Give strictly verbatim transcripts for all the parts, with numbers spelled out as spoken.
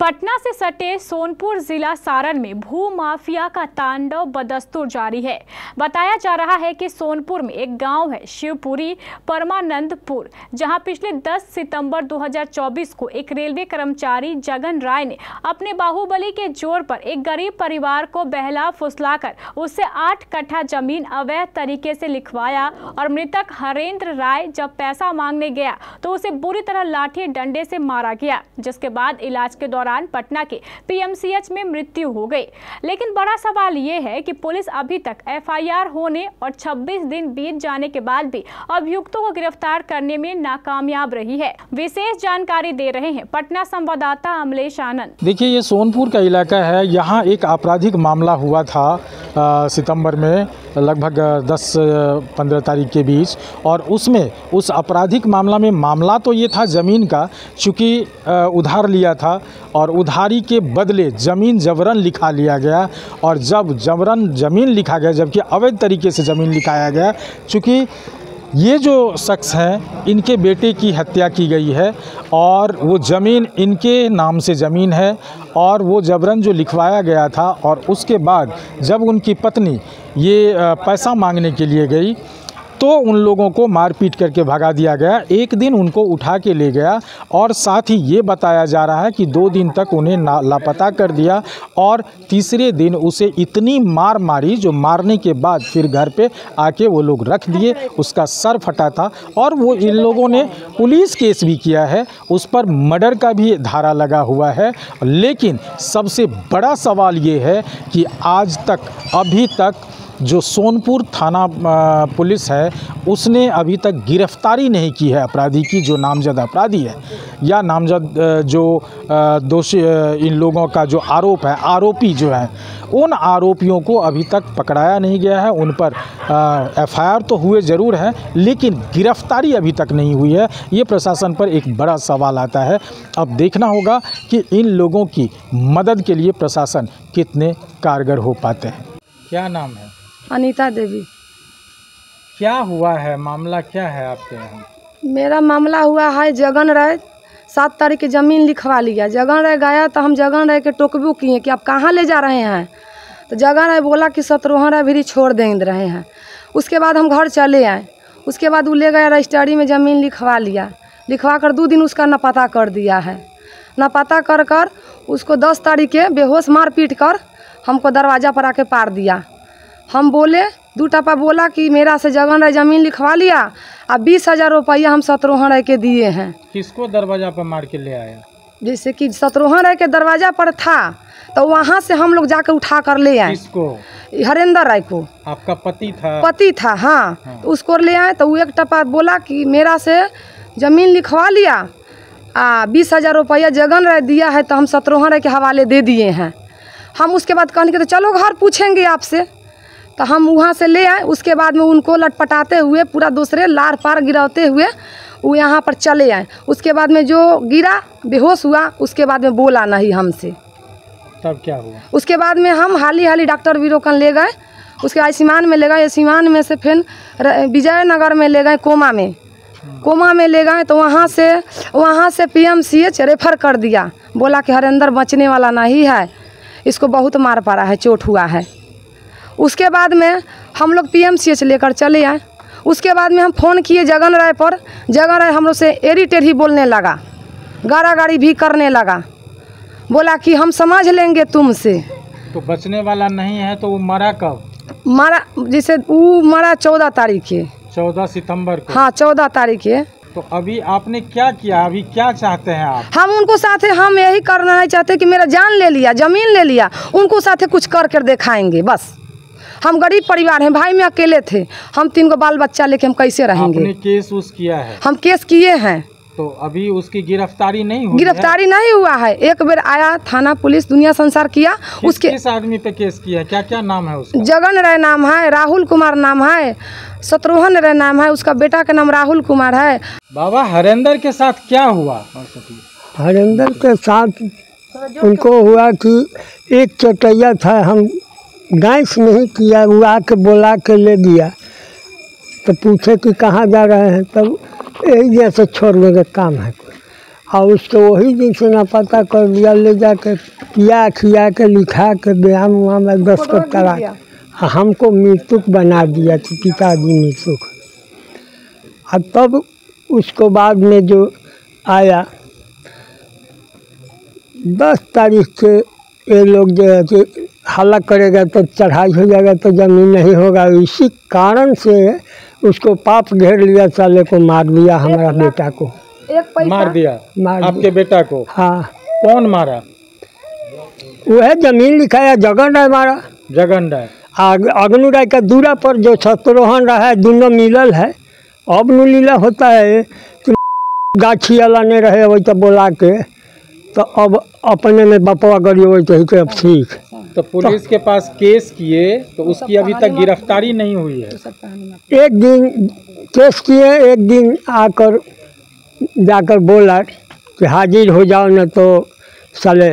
पटना से सटे सोनपुर जिला सारण में भू माफिया का तांडव बदस्तूर जारी है। बताया जा रहा है कि सोनपुर में एक गांव है शिवपुरी परमानंदपुर, जहां पिछले दस सितंबर दो हज़ार चौबीस को एक रेलवे कर्मचारी जगन राय ने अपने बाहुबली के जोर पर एक गरीब परिवार को बहला फुसलाकर उससे आठ कट्ठा जमीन अवैध तरीके से लिखवाया और मृतक हरेंद्र राय जब पैसा मांगने गया तो उसे बुरी तरह लाठी डंडे से मारा गया, जिसके बाद इलाज के दौरान पटना के पीएमसीएच में मृत्यु हो गई। लेकिन बड़ा सवाल ये है कि पुलिस अभी तक एफआईआर होने और छब्बीस दिन बीत जाने के बाद भी अभियुक्तों को गिरफ्तार करने में नाकामयाब रही है। विशेष जानकारी दे रहे हैं पटना संवाददाता अमलेश आनंद। देखिए, ये सोनपुर का इलाका है। यहाँ एक आपराधिक मामला हुआ था आ, सितंबर में लगभग दस पंद्रह तारीख के बीच, और उसमें उस आपराधिक मामला में मामला तो ये था ज़मीन का, चूँकि उधार लिया था और उधारी के बदले ज़मीन जबरन लिखा लिया गया। और जब जबरन ज़मीन लिखा गया, जबकि अवैध तरीके से ज़मीन लिखाया गया, चूँकि ये जो शख्स हैं इनके बेटे की हत्या की गई है और वो ज़मीन इनके नाम से ज़मीन है और वो जबरन जो लिखवाया गया था। और उसके बाद जब उनकी पत्नी ये पैसा मांगने के लिए गई तो उन लोगों को मारपीट करके भगा दिया गया। एक दिन उनको उठा के ले गया और साथ ही ये बताया जा रहा है कि दो दिन तक उन्हें लापता कर दिया और तीसरे दिन उसे इतनी मार मारी जो मारने के बाद फिर घर पे आके वो लोग रख दिए। उसका सर फटा था और वो इन लोगों ने पुलिस केस भी किया है, उस पर मर्डर का भी धारा लगा हुआ है। लेकिन सबसे बड़ा सवाल ये है कि आज तक अभी तक जो सोनपुर थाना पुलिस है उसने अभी तक गिरफ्तारी नहीं की है अपराधी की, जो नामजद अपराधी है या नामजद जो दोषी इन लोगों का जो आरोप है, आरोपी जो है, उन आरोपियों को अभी तक पकड़ाया नहीं गया है। उन पर एफआईआर तो हुए ज़रूर हैं लेकिन गिरफ्तारी अभी तक नहीं हुई है। ये प्रशासन पर एक बड़ा सवाल आता है। अब देखना होगा कि इन लोगों की मदद के लिए प्रशासन कितने कारगर हो पाते हैं। क्या नाम है? अनीता देवी। क्या हुआ है, मामला क्या है आपके यहाँ? मेरा मामला हुआ है, जगन राय सात तारीख की ज़मीन लिखवा लिया। जगन राय गया तो हम जगन राय के टोकबू किए कि आप कहाँ ले जा रहे हैं, तो जगन राय बोला कि शत्रुघ्न राय भी छोड़ देंगे रहे हैं। उसके बाद हम घर चले आए। उसके बाद वो ले गया रजिस्ट्री में ज़मीन लिखवा लिया। लिखवा कर दो दिन उसका नापता कर दिया है। नापता कर कर उसको दस तारीख के बेहोश मार पीट कर हमको दरवाज़ा पर आके पार दिया। हम बोले, दो टपा बोला कि मेरा से जगन राय ज़मीन लिखवा लिया, अब बीस हज़ार रुपया हम शत्रुघ्न राय के दिए हैं। किसको दरवाज़ा पर मार के ले आया? जैसे कि शत्रुघ्न राय के दरवाज़ा पर था तो वहाँ से हम लोग जाके उठा कर ले आए। किसको? हरेंद्र राय को। आपका पति था? पति था, हाँ, हाँ। तो उसको ले आए तो वो एक टपा बोला कि मेरा से ज़मीन लिखवा लिया, आ बीस हज़ार रुपया जगन राय दिया है तो हम शत्रुघ्न राय के हवाले दे दिए हैं। हम उसके बाद कहने के तो चलो घर पूछेंगे आपसे, तो हम वहाँ से ले आए। उसके बाद में उनको लटपटाते हुए पूरा दूसरे लार पार गिराते हुए वो यहाँ पर चले आए। उसके बाद में जो गिरा बेहोश हुआ, उसके बाद में बोला नहीं हमसे। तब क्या हुआ? उसके बाद में हम हाली हाली डॉक्टर वीरोकन ले गए। उसके बाद सीमान में ले गए, सीमान में से फिर विजयनगर में ले गए, कोमा में कोमा में ले गए तो वहाँ से वहाँ से पीएमसीएच रेफर कर दिया। बोला कि हरेंद्र बचने वाला नहीं है, इसको बहुत मार पड़ा है, चोट हुआ है। उसके बाद में हम लोग पीएमसीएच लेकर चले आए। उसके बाद में हम फ़ोन किए जगन राय पर। जगन राय हम लोग से एरी टेढ़ी बोलने लगा, गाड़ा गाड़ी भी करने लगा। बोला कि हम समझ लेंगे तुमसे। तो बचने वाला नहीं है तो वो मरा कब? मरा जैसे वो मरा चौदह तारीख के चौदह सितंबर को। हाँ, चौदह तारीख के। तो अभी आपने क्या किया, अभी क्या चाहते हैं आप? हम उनको साथे हम यही करना नहीं चाहते कि मेरा जान ले लिया, ज़मीन ले लिया, उनको साथे कुछ कर कर दिखाएंगे बस। हम गरीब परिवार हैं, भाई में अकेले थे, हम तीन को बाल बच्चा लेके हम कैसे रहेंगे? आपने केस उस किया है? हम केस किए हैं। तो अभी उसकी गिरफ्तारी नहीं हुई? गिरफ्तारी नहीं हुआ है। एक बार आया थाना पुलिस दुनिया संसार किया। किस, उसके किस आदमी पे केस किया? क्या क्या नाम है उसका? जगन राय नाम है, राहुल कुमार नाम है, शत्रुघ्न राय नाम है, उसका बेटा का नाम राहुल कुमार है। बाबा, हरेंद्र के साथ क्या हुआ? हरेंद्र के साथ उनको हुआ कि एक चटैया था, हम गैस नहीं किया, वो आके बोला के ले गया। तो पूछे कि कहाँ जा रहे हैं, तब यही जैसे छोड़ने का काम है। और उसको वही दिन से ना पता कर दिया, ले जाके पिया खिया के लिखा के बयान हुआ में दस्तखत करा हमको मृतक बना दिया कि पिताजी मृतक। और तब उसको बाद में जो आया दस तारीख के ये लोग जो है कि हल्ला करेगा तो चढ़ाई हो जाएगा तो ज़मीन नहीं होगा, इसी कारण से उसको पाप घेर लिया, साले को मार दिया हमारा बेटा को। एक मार दिया मार आपके दिया। बेटा को? हाँ। कौन मारा? वह जमीन लिखाया जगन राय मारा। जगन राय आग अग्नु राय का दूरा पर जो छत्रोहन रहा है दोनों मिलल है। अब नु लीला होता है कि गाछी वाला नहीं रहे वही तो बोला के तो अब अपने में बपवा गरी वही तो ही अब ठीक। तो पुलिस के पास केस किए तो उसकी अभी तक गिरफ्तारी नहीं हुई है। एक दिन केस किए, एक दिन आकर जाकर बोला कि हाजिर हो जाओ न तो साले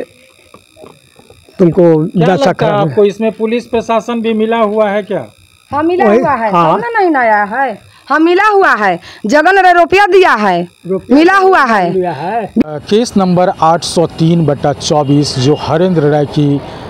तुमको क्या दशक लगता है आपको इसमें पुलिस प्रशासन भी मिला हुआ है क्या? हाँ मिला वही- हुआ है। हाँ। हमने नहीं आया है, हाँ मिला हुआ है। जगन राय रुपया दिया है, मिला हुआ है। लिया है। अ, केस नंबर आठ सौ तीन बटा चौबीस जो हरेंद्र राय की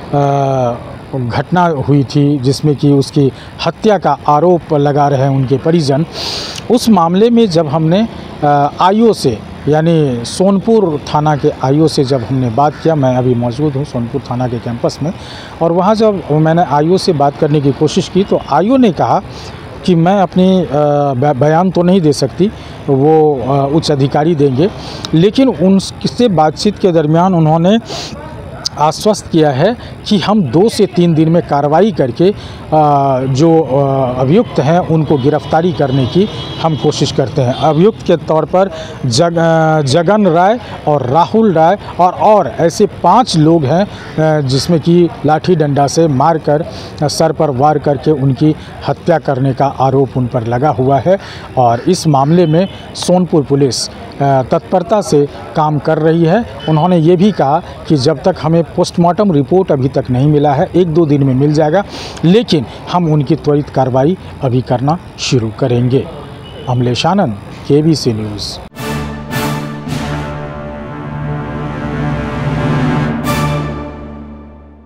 अ, घटना हुई थी जिसमें कि उसकी हत्या का आरोप लगा रहे हैं उनके परिजन, उस मामले में जब हमने आईओ से यानी सोनपुर थाना के आईओ से जब हमने बात किया, मैं अभी मौजूद हूँ सोनपुर थाना के कैंपस में, और वहाँ जब मैंने आईओ से बात करने की कोशिश की तो आईओ ने कहा कि मैं अपनी बयान तो नहीं दे सकती, वो उच्च अधिकारी देंगे, लेकिन उनसे बातचीत के दरमियान उन्होंने आश्वस्त किया है कि हम दो से तीन दिन में कार्रवाई करके जो अभियुक्त हैं उनको गिरफ्तारी करने की हम कोशिश करते हैं। अभियुक्त के तौर पर जग जगन राय और राहुल राय और और ऐसे पांच लोग हैं जिसमें कि लाठी डंडा से मारकर सर पर वार करके उनकी हत्या करने का आरोप उन पर लगा हुआ है। और इस मामले में सोनपुर पुलिस तत्परता से काम कर रही है। उन्होंने ये भी कहा कि जब तक हमें पोस्टमार्टम रिपोर्ट अभी तक नहीं मिला है, एक दो दिन में मिल जाएगा, लेकिन हम उनकी त्वरित कार्रवाई अभी करना शुरू करेंगे। Amlesh Anand, KBC news.